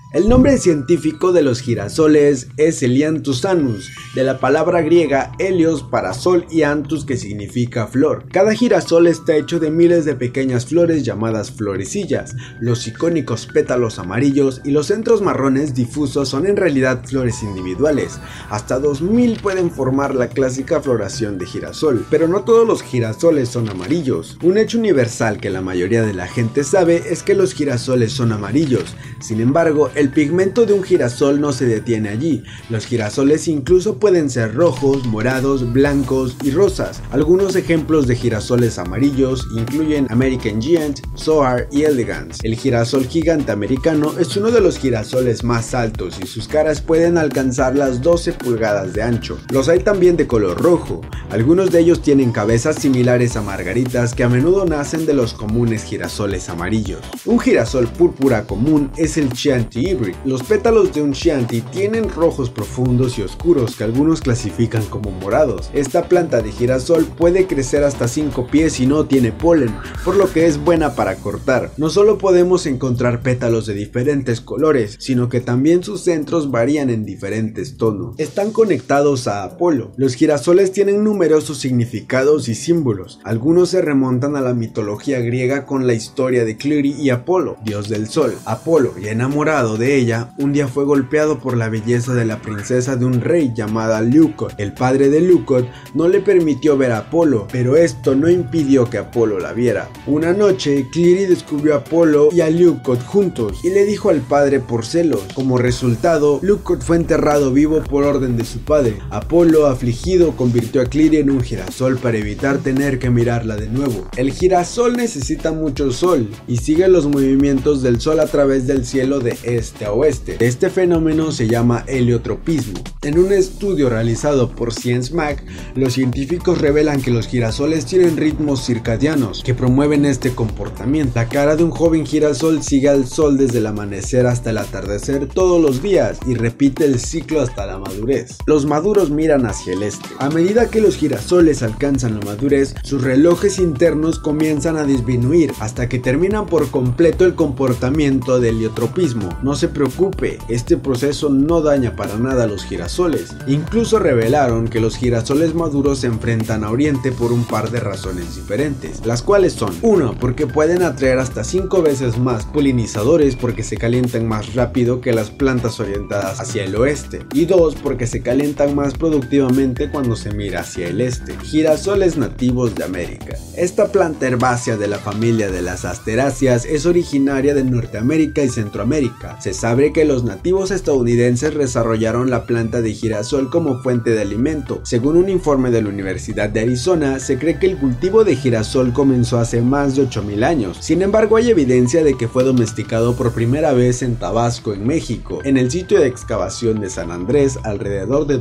El nombre científico de los girasoles es Helianthus annuus, de la palabra griega helios para sol y anthus que significa flor. Cada girasol está hecho de miles de pequeñas flores llamadas florecillas. Los icónicos pétalos amarillos y los centros marrones difusos son en realidad flores individuales. Hasta 2000 pueden formar la clásica floración de girasol, pero no todos los girasoles son amarillos. Un hecho universal que la mayoría de la gente sabe es que los girasoles son amarillos. Sin embargo, el pigmento de un girasol no se detiene allí. Los girasoles incluso pueden ser rojos, morados, blancos y rosas. Algunos ejemplos de girasoles amarillos incluyen American Giant, Zohar y Elegance. El girasol gigante americano es uno de los girasoles más altos y sus caras pueden alcanzar las 12 pulgadas de ancho. Los hay también de color rojo. Algunos de ellos tienen cabezas similares a margaritas que a menudo nacen de los comunes girasoles amarillos. Un girasol púrpura común es el Chianti hybrid. Los pétalos de un Chianti tienen rojos profundos y oscuros que algunos clasifican como morados. Esta planta de girasol puede crecer hasta 5 pies y no tiene polen, por lo que es buena para cortar. No solo podemos encontrar pétalos de diferentes colores, sino que también sus centros varían en diferentes tonos. Están conectados a Apolo. Los girasoles tienen numerosos significados y símbolos. Algunos se remontan a la mitología griega con la historia de Cliri y Apolo, dios del sol. Apolo, ya enamorado de ella, un día fue golpeado por la belleza de la princesa de un rey llamada Leucot. El padre de Leucot no le permitió ver a Apolo, pero esto no impidió que Apolo la viera. Una noche, Cliri descubrió a Apolo y a Leucot juntos y le dijo al padre por celos. Como resultado, Leucot fue enterrado vivo por orden de su padre. Apolo, afligido, convirtió a Cliri en un girasol para evitar tener que mirarla de nuevo. El girasol necesita mucho sol y sigue los movimientos del sol a través del cielo de este a oeste. Este fenómeno se llama heliotropismo. En un estudio realizado por ScienceMag, los científicos revelan que los girasoles tienen ritmos circadianos que promueven este comportamiento. La cara de un joven girasol sigue al sol desde el amanecer hasta el atardecer todos los días y repite el ciclo hasta la madurez. Los maduros miran hacia el este. A medida que los girasoles alcanzan la madurez, sus relojes internos comienzan a disminuir hasta que terminan por completo el comportamiento del heliotropismo. No se preocupe, este proceso no daña para nada a los girasoles. Incluso revelaron que los girasoles maduros se enfrentan a Oriente por un par de razones diferentes, las cuales son: 1. Porque pueden atraer hasta 5 veces más polinizadores porque se calientan más rápido que las plantas orientadas hacia el oeste, y 2. Porque se calientan más productivamente cuando se mira hacia el este. Girasoles nativos de América. Esta planta herbácea de la familia de las asteráceas es originaria de Norteamérica y Centroamérica. Se sabe que los nativos estadounidenses desarrollaron la planta de girasol como fuente de alimento. Según un informe de la Universidad de Arizona, se cree que el cultivo de girasol comenzó hace más de 8000 años. Sin embargo, hay evidencia de que fue domesticado por primera vez en Tabasco, en México, en el sitio de excavación de San Andrés, alrededor de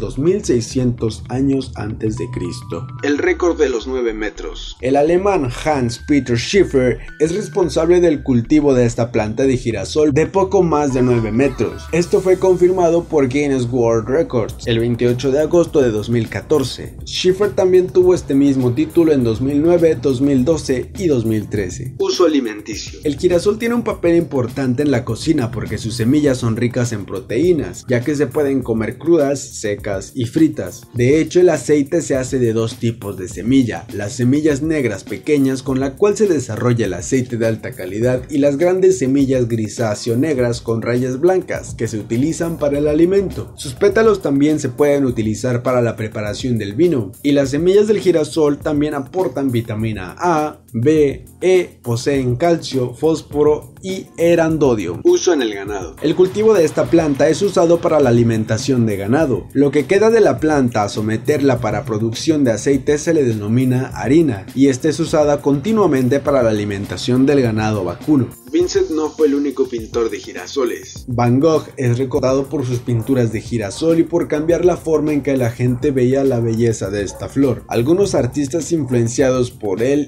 2600 años antes de Cristo. El récord de los 9 metros. El alemán Hans Peter Schiffer es responsable del cultivo de esta planta de girasol de poco más de 9 metros. Esto fue confirmado por Guinness World Records el 28 de agosto de 2014. Schiffer también tuvo este mismo título en 2009, 2012 y 2013. Uso alimenticio. El girasol tiene un papel importante en la cocina porque sus semillas son ricas en proteínas, ya que se pueden comer crudas, secas y fritas. De hecho, el aceite se hace de dos tipos de semilla: las semillas negras pequeñas, con la cual se desarrolla el aceite de alta calidad, y las grandes semillas grisáceo negras con rayas blancas que se utilizan para el alimento. Sus pétalos también se pueden utilizar para la preparación del vino, y las semillas del girasol también aportan vitamina A, B, E, poseen calcio, fósforo y erandodio. Uso en el ganado. El cultivo de esta planta es usado para la alimentación de ganado. Lo que queda de la planta a someterla para producción de aceite se le denomina harina, y esta es usada continuamente para la alimentación del ganado vacuno. Vincent no fue el único pintor de girasoles. Van Gogh es recordado por sus pinturas de girasol y por cambiar la forma en que la gente veía la belleza de esta flor. Algunos artistas influenciados por él incluyen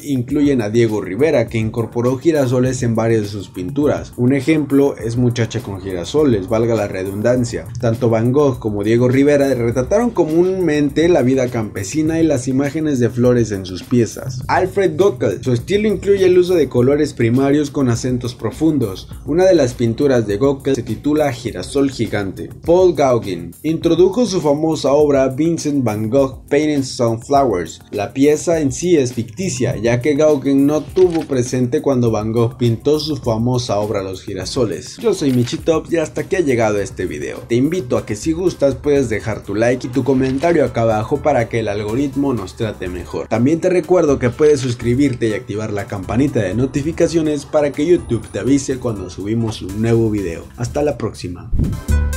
atribuyen a Diego Rivera, que incorporó girasoles en varias de sus pinturas. Un ejemplo es Muchacha con girasoles, valga la redundancia. Tanto Van Gogh como Diego Rivera retrataron comúnmente la vida campesina y las imágenes de flores en sus piezas. Alfred Gockel, su estilo incluye el uso de colores primarios con acentos profundos. Una de las pinturas de Gockel se titula Girasol gigante. Paul Gauguin introdujo su famosa obra Vincent Van Gogh Painting Sunflowers. La pieza en sí es ficticia, ya que Gauguin no tuvo presente cuando Van Gogh pintó su famosa obra Los girasoles. Yo soy Michitops y hasta aquí ha llegado este video. Te invito a que si gustas puedes dejar tu like y tu comentario acá abajo para que el algoritmo nos trate mejor. También te recuerdo que puedes suscribirte y activar la campanita de notificaciones para que YouTube te avise cuando subimos un nuevo video. Hasta la próxima.